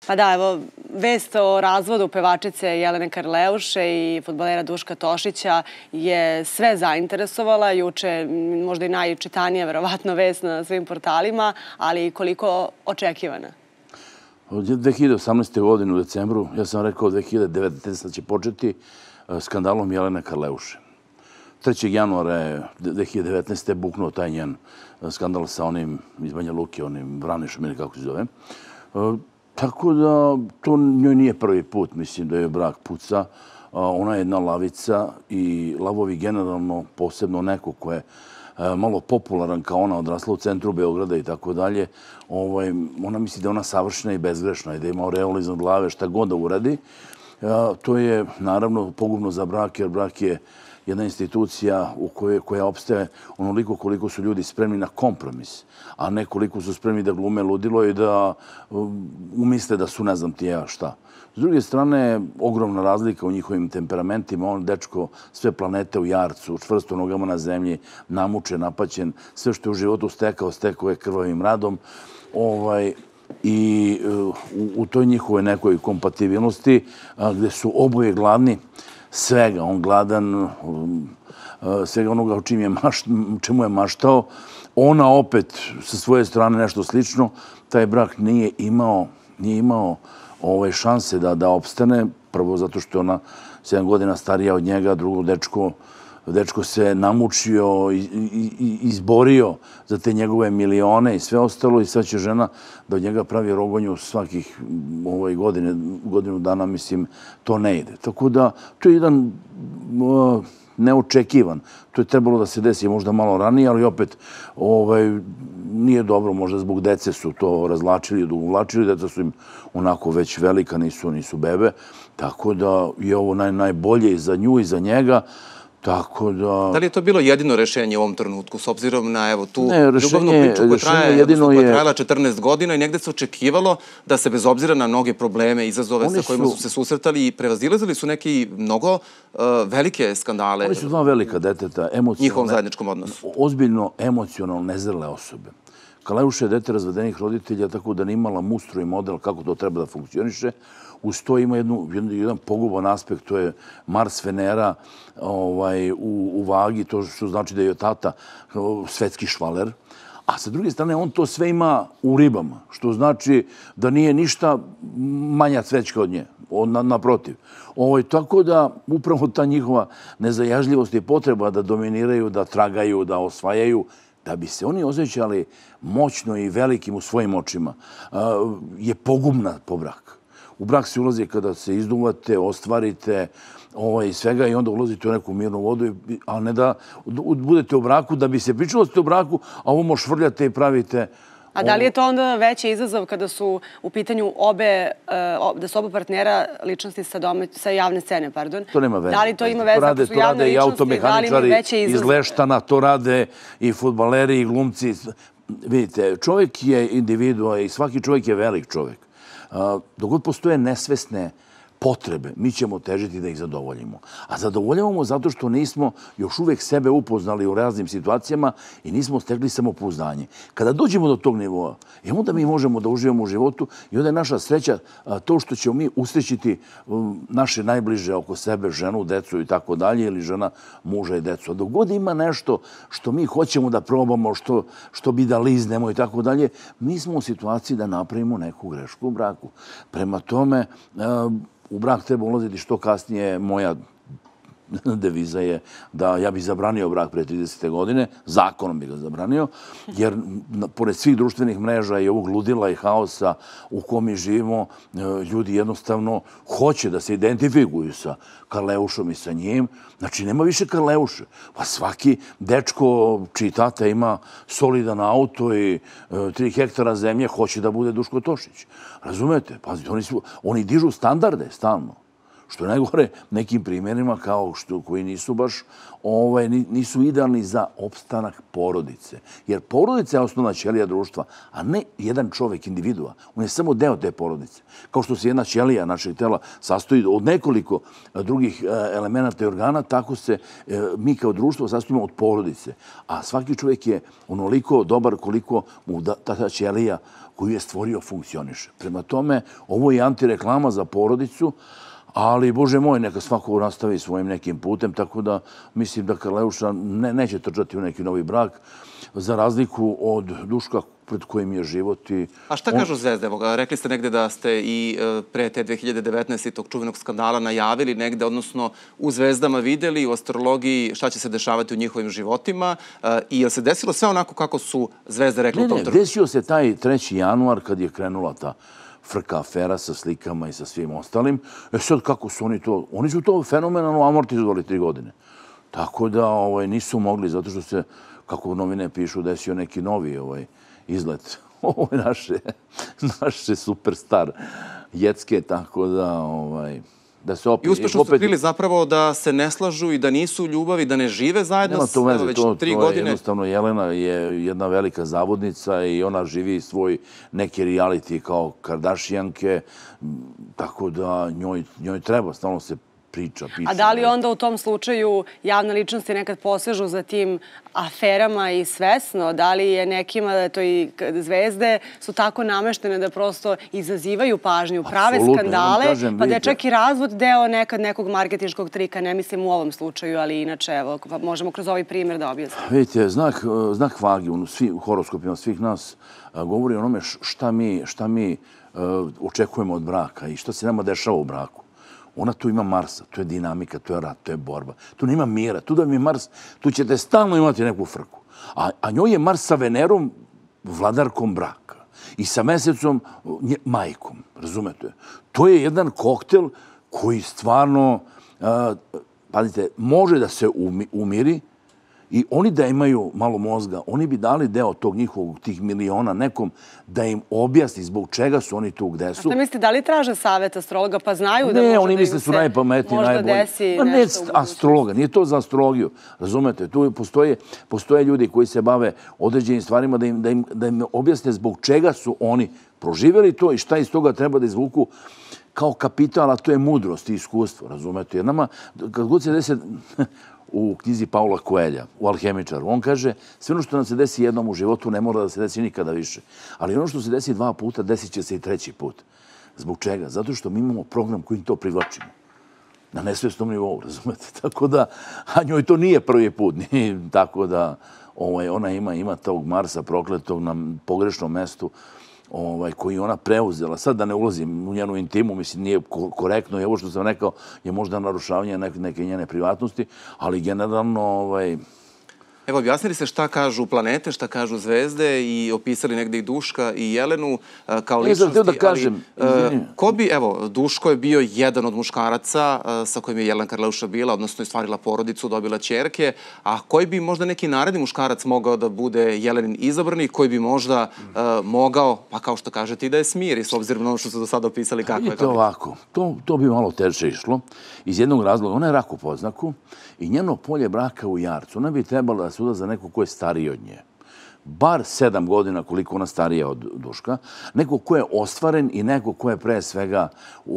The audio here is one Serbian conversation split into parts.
Pa da, evo, vest o razvodu pevačice Jelene Karleuše i fudbalera Duška Tošića je sve zainteresovala. Juče možda i najčitanija, verovatno, vest na svim portalima, ali koliko očekivana? 2018. godine u decembru, ja sam rekao 2019. će početi skandalom Jelene Karleuše. 3. januara 2019. je buknuo taj njen skandal sa onim iz Banja Luke, onim Vranišom ili kako se zove. Tako da to njoj nije prvi put, mislim da je brak puca. Ona je jedna lavica i lavovi generalno, posebno neko ko je malo popularan kao ona, odrasla u centru Beograda i tako dalje, ona misli da je ona savršena i bezgrešna i da ima aureol iznad glave šta god da uradi. To je naravno pogubno za brak, jer brak je jedna institucija koja opstaje onoliko koliko su ljudi spremni na kompromis, a ne koliko su spremni da glume ludilo i da umisle da su ne znam ti ja šta. S druge strane, ogromna razlika u njihovim temperamentima. On, dečko, sve planete u jarcu, čvrsto nogama na zemlji, namučen, napaćen, sve što je u životu stekao je krvavim radom. I u toj njihovoj nekoj kompatibilnosti, gde su oboje gladni svega, on gladan svega onoga o čemu je maštao, ona opet sa svoje strane nešto slično, taj brak nije imao šanse da opstane, prvo zato što je ona 7 godina starija od njega, drugo dečko se namučio i izborio za te njegove milione i sve ostalo i sad će žena da od njega pravi rogonju svakih godinu dana, mislim, to ne ide. Tako da, to je jedan neočekivan. To je trebalo da se desi možda malo ranije, ali opet nije dobro, možda zbog dece su to razlačili, odugovlačili, deca su im onako već velika, nisu bebe, tako da je ovo najbolje i za nju i za njega. Da li je to bilo jedino rešenje u ovom trenutku, s obzirom na tu ljubavnu priču koja je trajala 14 godina i negde se očekivalo da se bez obzira na mnoge probleme, izazove sa kojima su se susretali i prevazilazili su neki mnogo velike skandale? Oni su dva velika deteta, njihovom zajedničkom odnosu. Ozbiljno emocionalno nezrele osobe. Karleuša je dete razvedenih roditelja, tako da nije imala mustru i model kako to treba da funkcioniše. Uz to ima jedan poguban aspekt, to je Mars Venera u vagi, to što znači da je tata svetski švaler. A sa druge strane, on to sve ima u ribama, što znači da nije ništa manja cvećka od nje, naprotiv. Tako da upravo ta njihova nezajažljivost i potreba da dominiraju, da tragaju, da osvajaju, da bi se oni osjećali moćno i velikim u svojim očima, je pogubna po brak. U brak se ulazi kada se izduvate, ostvarite i svega i onda ulazite u neku mirnu vodu, a ne da budete u braku, da bi se pričalo da ste u braku, a ovo švrljate i pravite... A da li je to onda veći izazov kada su u pitanju da su oba partnera ličnosti sa javne scene, pardon? To nema veze. Da li to ima veze ako su javne ličnosti, da li ima veći izazov? Iz Leštana, to rade i fudbaleri i glumci. Vidite, čovjek je individua i svaki čovjek je velik čovjek. Dok god postoje nesvesne potrebe, mi ćemo težiti da ih zadovoljimo. A zadovoljavamo zato što nismo još uvek sebe upoznali u raznim situacijama i nismo stekli samopouzdanje. Kada dođemo do tog nivoa, onda mi možemo da uživamo u životu i onda je naša sreća to što ćemo mi usrećiti naše najbliže oko sebe, ženu, decu i tako dalje, ili žena, muža i decu. A dok god ima nešto što mi hoćemo da probamo, što bi da liznemo i tako dalje, mi smo u situaciji da napravimo neku grešku u braku. Prema tome, u brak treba ulaziti što kasnije. Moja deviza je da ja bih zabranio brak pre 30. godine, zakonom bih ga zabranio, jer pored svih društvenih mreža i ovog ludila i haosa u kom mi živimo, ljudi jednostavno hoće da se identifikuju sa Karleušom i sa njim. Znači, nema više Karleuše. Pa svaki dečko čiji tata ima solidan auto i 3 hektara zemlje hoće da bude Duško Tošić. Razumete? Pazite, oni dižu standarde stalno. Što je najgore nekim primjerima koji nisu baš nisu idealni za opstanak porodice. Jer porodica je osnovna ćelija društva, a ne jedan čovjek, individua. On je samo deo te porodice. Kao što se jedna ćelija našeg tela sastoji od nekoliko drugih elemenata i organa, tako se mi kao društvo sastojimo od porodice. A svaki čovjek je onoliko dobar koliko mu ta ćelija koju je stvorio funkcioniše. Prema tome, ovo je antireklama za porodicu, ali, Bože moj, neka svako nastavi svojim nekim putem, tako da mislim da Karleuša neće trčati u neki novi brak, za razliku od Duška pred kojim je život. A šta kažu zvezde? Rekli ste negde da ste i pre te 2019. tog čuvenog skandala najavili negde, odnosno u zvezdama videli, u astrologiji šta će se dešavati u njihovim životima i je li se desilo sve onako kako su zvezde rekli u tom trenutku? Desio se taj 3. januar kad je krenula ta frka afera sa slikama i sa svim ostalim. Sad kako su oni to... Oni su to fenomenalno amortizovali 3 godine. Tako da nisu mogli, zato što se, kako novine pišu, desio neki novi izlet. Ovo je naše superstar Jecke, tako da se opet... I uspešno su krili zapravo da se ne slažu i da nisu u ljubavi, da ne žive zajedno već 3 godine. Jednostavno, Jelena je jedna velika zavodnica i ona živi svoj neki reality kao Kardashijanke, tako da njoj treba, stalno se priča, piše. A da li onda u tom slučaju javne ličnosti nekad posežu za tim aferama i svesno? Da li je nekima, da to i zvezde, su tako nameštene da prosto izazivaju pažnju, prave skandale, pa da je čak i razvod deo nekad nekog marketinškog trika, ne mislim u ovom slučaju, ali inače, evo, možemo kroz ovaj primjer da objasnimo. Vidite, znak vagi u horoskopima svih nas govori o onome šta mi očekujemo od braka i šta se nama dešava u braku. Ona tu ima Marsa, tu je dinamika, tu je rat, tu je borba. Tu nema mira, tu da mi je Mars, tu ćete stalno imati neku frku. A njoj je Mars sa Venerom vladarkom braka i sa mesecom majkom, razumete? To je jedan koktel koji stvarno, pazite, može da se umiri i oni da imaju malo mozga, oni bi dali deo tih miliona nekom da im objasni zbog čega su oni tu gde su. A šta mislite, da li traže savjet astrologa pa znaju da možda im se oni misle su najpametniji, najbolji. Ne astrologa, nije to za astrologiju. Razumete, tu postoje ljudi koji se bave određenim stvarima da im objasne zbog čega su oni proživjeli to i šta iz toga treba da izvuku kao kapital, a to je mudrost i iskustvo, razumete. Jer nama, kad god se desi u knjizi Paula Coelha, u Alhemičaru, on kaže sve ono što nam se desi jednom u životu ne mora da se desi nikada više. Ali ono što se desi 2 puta, desit će se i 3. put. Zbog čega? Zato što mi imamo program kojim to privlačimo. Na nesvesnom nivou, razumete? Tako da, a njoj to nije prvi put. Tako da ona ima tog Marsa prokletog na pogrešnom mestu koji ona preuzela. Sad da ne ulazim u njenu intimu, mislim, nije korektno i ovo što sam rekao je možda narušavanje neke njene privatnosti, ali generalno... Evo, objasnili se šta kažu planete, šta kažu zvezde i opisali negde i Duška i Jelenu kao ličnosti. Da kažem, ko bi, evo, Duško je bio jedan od muškaraca sa kojim je Jelena Karleuša bila, odnosno je stvarila porodicu, dobila ćerke, a koji bi možda neki naredni muškarac mogao da bude Jelenin izabrani, koji bi možda mogao, pa kao što kažete, i da je smiri, s obzirom na ono što su do sada opisali kako je. Vidite ovako, to bi malo teže išlo. Iz jednog razloga, ona je rak u poznaku i njeno polje braka u Jarcu. Ona bi trebala da se uda za neko ko je stariji od nje. Bar 7 godina koliko ona starija od Duška. Neko ko je ostvaren i neko ko je pre svega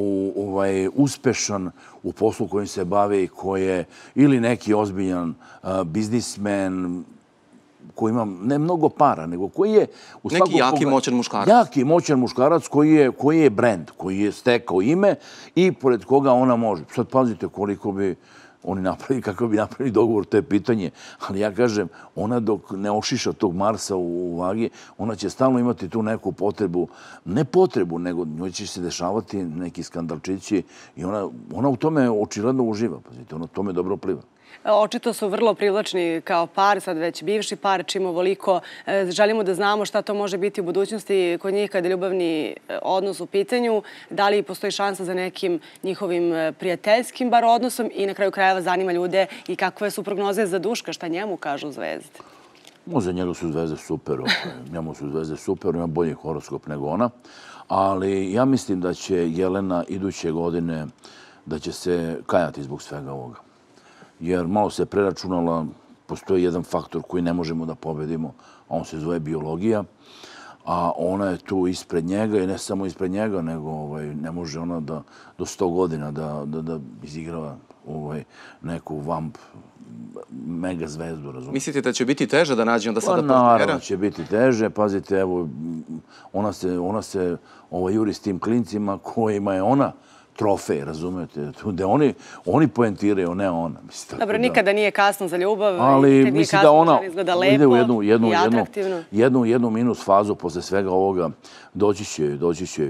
uspešan u poslu kojim se bavi, ko je ili neki ozbiljan biznismen, koji ima ne mnogo para, nego koji je... Neki jaki moćan muškarac. Jaki moćan muškarac koji je brend, koji je stekao ime i pored koga ona može. Sad pazite koliko bi oni napravili, kako bi napravili dogovor, to je pitanje. Ali ja kažem, ona dok ne ošiša tog Marsa u vagi, ona će stalno imati tu neku potrebu, ne potrebu, nego njoj će se dešavati neki skandalčići i ona u tome očigledno uživa. Pazite, ona u tome dobro pliva. Očito su vrlo privlačni kao par, sad već bivši par, čim ovoliko želimo da znamo šta to može biti u budućnosti kod njih kada je ljubavni odnos u pitanju, da li postoji šansa za nekim njihovim prijateljskim bar odnosom i na kraju krajeva zanima ljude i kakve su prognoze za Duška, šta njemu kažu zvezde. Za njega su zvezde super, njemu su zvezde super, ima bolji horoskop nego ona, ali ja mislim da će Jelena iduće godine da će se kajati zbog svega ovoga. Jer malo se preračunala, postoji jedan faktor koji ne možemo da pobedimo, a on se zove biologija. a ona je tu ispred njega i ne samo ispred njega, nego ne može ona do 100 godina da izigrava neku vamp mega zvezdu, razumijete. Mislite da će biti teže da nađe onda sada partnera? Naravno će biti teže. Pazite, evo, ona se juri s tim klincima kojima je ona trofej, razumijete? Gde oni poentiraju, ne ona. Dobro, nikada nije kasno za ljubav. Ali mislim da ona ide u jednu minus fazu posle svega ovoga. Doći će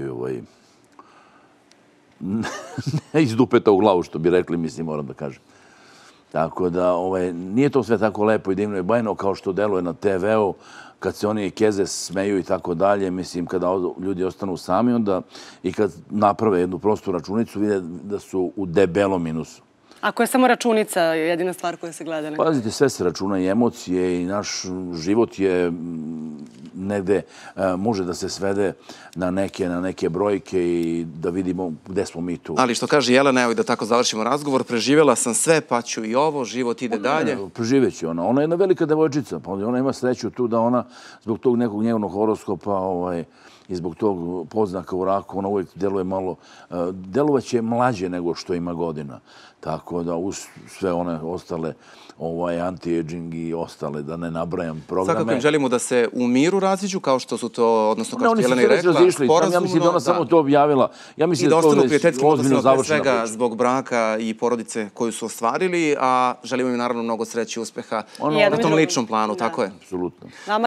ne iz dupeta u glavu, što bi rekli, mislim, moram da kažem. Tako da nije to sve tako lepo i divno i bajno kao što deluje na TV-u, kad se oni keze smeju i tako dalje. Mislim, kada ljudi ostanu sami onda i kad naprave jednu prostu računicu, vide da su u debelom minusu. Ako je samo računica jedina stvar koja se gleda? Pazite, sve se računa i emocije i naš život je negde, može da se svede na neke brojke i da vidimo gde smo mi tu. Ali što kaže Jelena, evo i da tako završimo razgovor, preživjela sam sve, pa ću i ovo, život ide dalje. Preživjet će ona. Ona je jedna velika devojčica. Ona ima sreću tu da ona zbog tog nekog njegovnog horoskopa i zbog tog poznaka u raku, ona uvijek deluje malo, delovaće mlađe nego što ima godina. Tako da uz sve one ostale anti-aging i ostale, da ne nabrajam programe. Svakako im želimo da se u miru raziđu, kao što su to, odnosno kao što Jelena i rekla, sporazumno. Ja mislim da ona samo to objavila. I da ostanu u prijateljskim odnosima, pre svega zbog braka i porodice koju su ostvarili, a želimo im naravno mnogo sreće i uspeha na tom ličnom planu, tako je. Apsolutno.